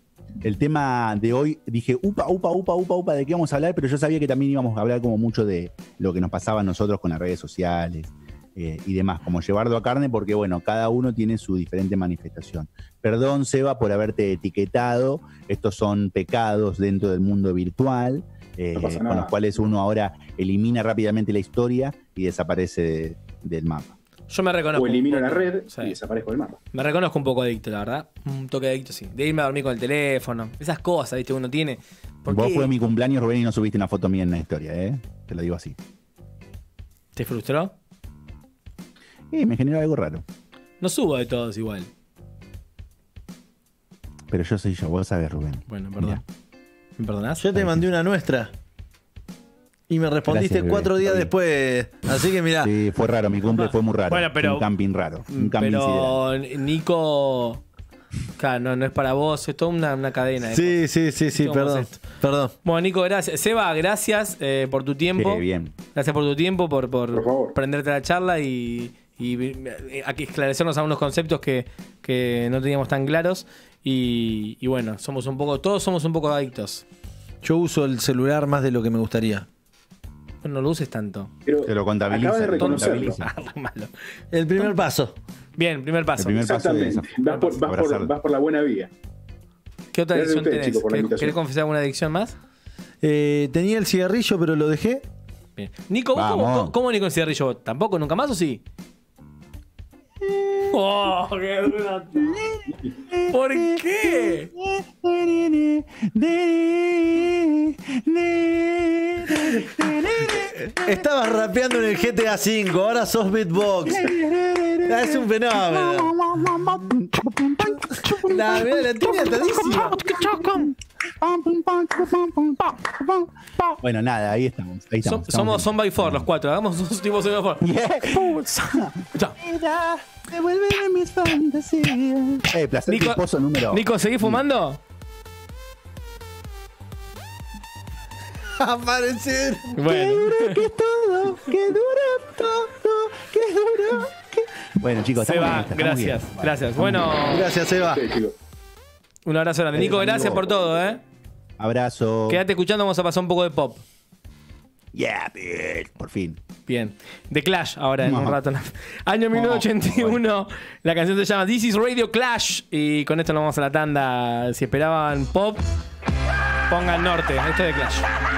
el tema de hoy, dije, upa, upa, upa, upa, upa, ¿de qué vamos a hablar? Pero yo sabía que también íbamos a hablar como mucho de lo que nos pasaba a nosotros con las redes sociales eh, y demás, como llevarlo a carne, porque bueno, cada uno tiene su diferente manifestación. Perdón, Seba, por haberte etiquetado. Estos son pecados dentro del mundo virtual. Eh, No pasa con nada. los cuales uno ahora elimina rápidamente la historia y desaparece de- del mapa. Yo me reconozco. O elimino un la poco. red Sí. y desaparezco del mapa. Me reconozco un poco adicto, la verdad. Un toque adicto, sí. De irme a dormir con el teléfono. Esas cosas, viste, uno tiene. ¿Por Vos qué fue mi cumpleaños, Rubén, y no subiste una foto mía en la historia, ¿eh? Te lo digo así. ¿Te frustró? Y me generó algo raro. No subo de todos igual. Pero yo soy yo, vos sabés, Rubén. Bueno, perdón. Mirá. ¿Me perdonás? Yo te mandé una nuestra. Y me respondiste Gracias, cuatro bebé. días Está después. Así que mirá. Sí, fue raro, mi cumple fue muy raro. Bueno, pero- un camping raro. Un camping Pero sideral. Nico. Claro, no, no es para vos, es toda una, una cadena. de Sí, cosas. sí, sí, sí, ¿Cómo es perdón. esto? Perdón. Bueno, Nico, gracias. Seba, gracias eh, por tu tiempo. Qué bien. Gracias por tu tiempo, por, por, Por favor. prenderte a la charla y, y eh, aquí esclarecernos algunos conceptos que, que no teníamos tan claros. Y, y bueno, somos un poco, todos somos un poco adictos. Yo uso el celular más de lo que me gustaría. Bueno, no lo uses tanto. Pero Te lo contabiliza. acabas de te lo reconocerlo. contabiliza. Ah, re malo. El primer paso. Bien, primer paso. El primer paso de Exactamente. eso. Vas por, vas, por, Abrazarlo. vas por la buena vía. ¿Qué otra Gracias a adicción ustedes, tenés? chicos, por la ¿Querés, invitación. querés confesar alguna adicción más? Eh, tenía el cigarrillo, pero lo dejé. Bien. Nico, ¿vos cómo, Vamos. cómo, cómo Nico en cigarrillo? ¿Vos ¿Tampoco? ¿Nunca más o sí? ¡Oh, qué duro! ¿Por qué? Estabas rapeando en el G T A cinco, ahora sos beatbox. Ah, es un fenómeno. La, mirá, la tiene atadísima. Bueno, nada, ahí estamos. Ahí Som- estamos, somos estamos Son by Four, los cuatro. Hagamos un tipo Son by Four. Chao. Devuélveme mis fantasías. Eh, placer Nico, culposo número. Nico, ¿seguís fumando? Aparecer. Bueno. Que todo, que dura todo, que dura. que- Bueno, chicos, Se estamos va, bien, estamos gracias. bien. Gracias. Bueno, Gracias, Eva. Sí, chicos. un abrazo grande. Nico, gracias por todo, ¿eh? Abrazo. Quédate escuchando, vamos a pasar un poco de pop. Yeah, bitch, por fin. Bien. The Clash ahora en No. un rato. Año mil novecientos ochenta y uno. La canción se llama This is Radio Clash. Y con esto nos vamos a la tanda. Si esperaban pop, pongan norte. Esto es The Clash.